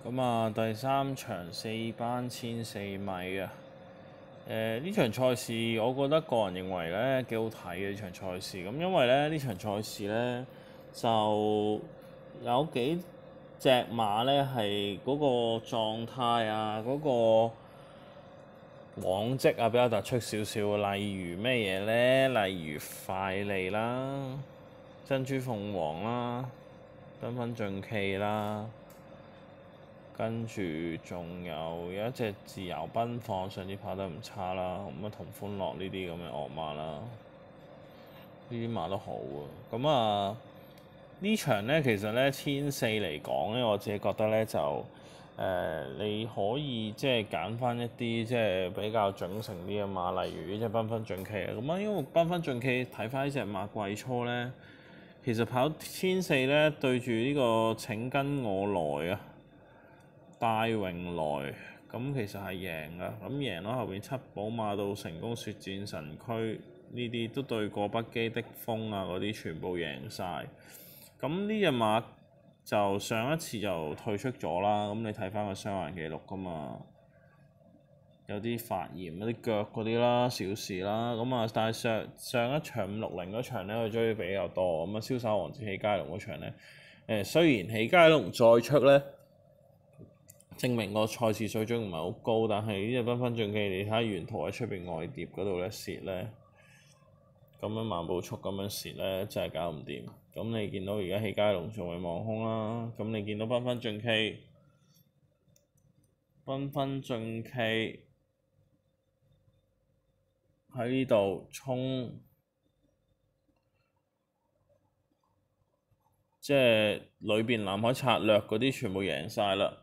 咁啊，第三場4班1400米啊。呢場賽事我覺得個人認為咧幾好睇嘅呢場賽事。咁因為咧呢場賽事咧就有幾隻馬咧係嗰個狀態啊，嗰個往績啊比較突出少少。例如咩嘢咧？例如快利啦、珍珠鳳凰啦、繽紛進企啦。跟住仲有一隻自由奔放，上次跑得唔差啦。咁啊，同歡樂呢啲咁嘅惡馬啦，呢啲馬都好啊。咁啊，呢場呢，其實呢1400嚟講呢，我自己覺得呢就你可以即係揀翻一啲即係比較準成啲嘅馬，例如呢隻繽紛進企啊。咁啊，因為繽紛進企睇翻呢隻馬季初呢，其實跑1400呢對住呢個請跟我來啊。戴榮來咁其實係贏㗎，咁贏咗後邊七寶馬到成功雪戰神區呢啲都對過北基的風啊嗰啲全部贏晒。咁呢隻馬就上一次就退出咗啦。咁你睇翻個傷患記錄㗎嘛，有啲發炎嗰啲腳嗰啲啦，小事啦。咁啊，但係上一場560嗰場咧，佢追比較多。咁啊，瀟灑王子起佳龍嗰場咧，雖然起佳龍再出咧，證明個賽事水準唔係好高，但係呢隻繽紛進企，你睇下沿途喺出邊外碟嗰度咧蝕咧，咁樣慢步速咁樣蝕咧，真係搞唔掂。咁你見到而家起佳龍仲係望空啦，咁你見到繽紛進企喺呢度衝，即係裏邊南海策略嗰啲全部贏晒啦。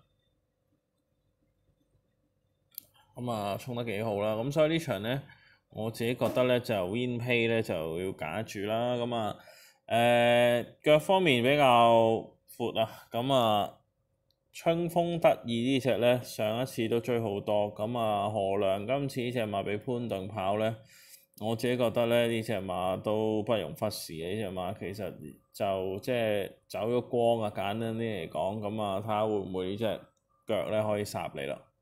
咁啊，衝得幾好啦！咁所以呢場呢，我自己覺得呢就 WinPay 呢就要揀住啦。咁啊，腳方面比較闊啊。咁啊，春風得意呢隻呢，上一次都追好多。咁啊，何良今次呢隻馬俾潘頓跑呢，我自己覺得呢隻馬都不容忽視嘅。呢隻馬其實就即係走咗光啊，簡單啲嚟講。咁啊，睇下會唔會呢隻腳呢可以殺你啦〜